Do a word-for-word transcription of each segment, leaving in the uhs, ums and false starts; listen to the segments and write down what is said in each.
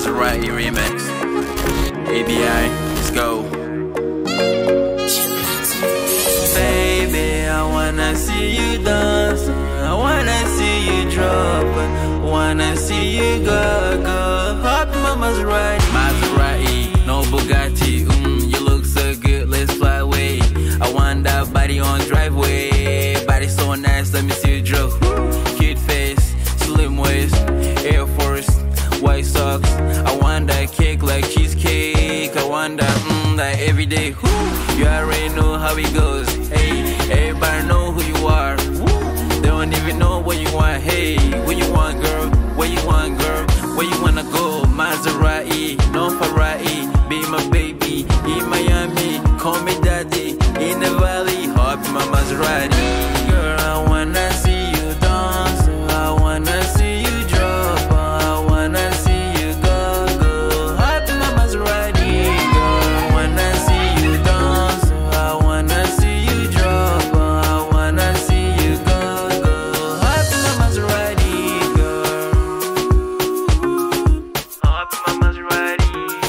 Maserati remix. A B I, let's go. Baby, I wanna see you dance. I wanna see you drop. Wanna see you go, go. Hop in my Maserati. Maserati, no Bugatti. Mm, you look so good, let's fly away. I want that body on driveway. Body so nice, let me see you drop. Cute face, slim waist, Air Force, white socks. I want that cake like cheesecake. I want that, mm, that everyday. Woo. You already know how it goes. Hey, everybody know who you are. Woo. They don't even know what you want. Hey, what you want, girl? Where you want, girl? Where you wanna go? Maserati, no Ferrari. Be my baby in Miami. Call me daddy in the valley. Hop in my Maserati. Girl, I wanna see you dance. I wanna see you drop. I wanna see you go, go. Hop in my Maserati. Girl, I wanna see you dance. I wanna see you drop. I wanna see you go, go. Hop in my Maserati, girl. Hop in my Maserati.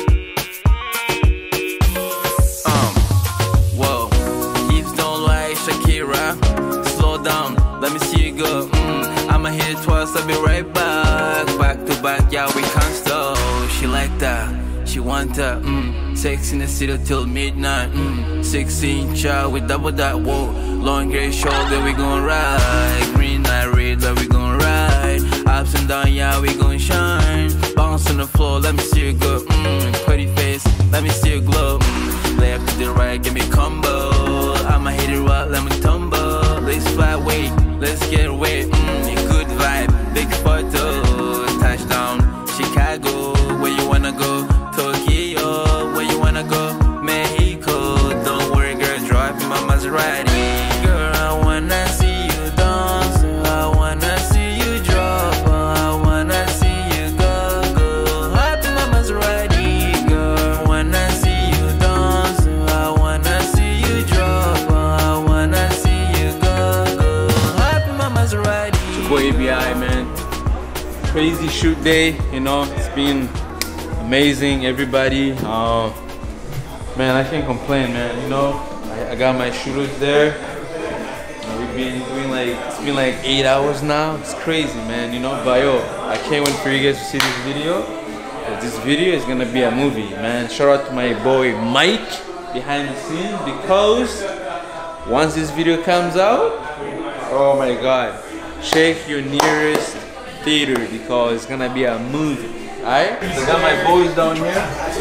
Um, whoa, hips don't lie, Shakira. Slow down, let me see you go. Mm, I'ma hit it twice, I'll be right back. Back to back, yeah, we can't stop. She like that, she want that. Mm, sex in the city till midnight. Mm, sixteen child with double that. Whoa, long hair, shoulder, we gon' ride. Green light, red, but we gon' ride. Ups and down, yeah, we gon' shine. Bounce on the floor, let me see you go. Mm, pretty face, let me see you glow. Mm, left to the right, give me combo. I'ma hit it right, let me tumble. Let's fly away, let's get away. Mm, a good vibe, big photo. Touchdown, Chicago, where you wanna go? Tokyo, where you wanna go? Mexico, don't worry, girl, drive in my Maserati. Girl, I wanna see you dance. I wanna see you drop. I wanna see you go, go. Hop in my Maserati. Girl, I wanna see you dance. I wanna see you drop. I wanna see you go, go. Hop in my Maserati. It's your boy A B I, man. Crazy shoot day, you know. It's been amazing, everybody. Uh, man, I can't complain, man. You know, I, I got my shooters there. Uh, we've been doing like, it's been like eight hours now. It's crazy, man, you know. But yo, I can't wait for you guys to see this video. This video is gonna be a movie, man. Shout out to my boy Mike behind the scenes, because once this video comes out, oh my god, check your nearest theater because it's gonna be a movie. Alright? So I got my boys down here.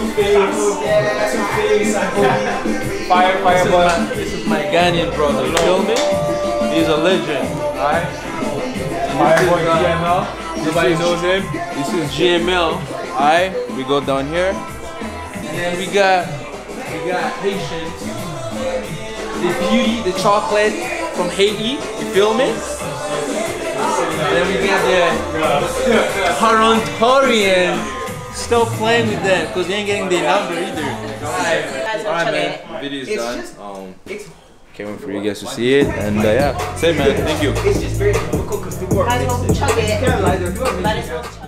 Fire, fire, boy. This is my Ghanaian brother, you feel me? He's a legend, alright? Fire boy G M L. Nobody knows him. This is G M L. Alright, we go down here. And then we got we got Haitian. The beauty, the chocolate from Haiti, you feel me? And then we got the Torontorian still playing with them because they ain't getting their number either. Alright, Alright man, video's done. Um, can't wait for you guys to see it, and uh, yeah, say man, thank you. It's just very difficult because people are mixing.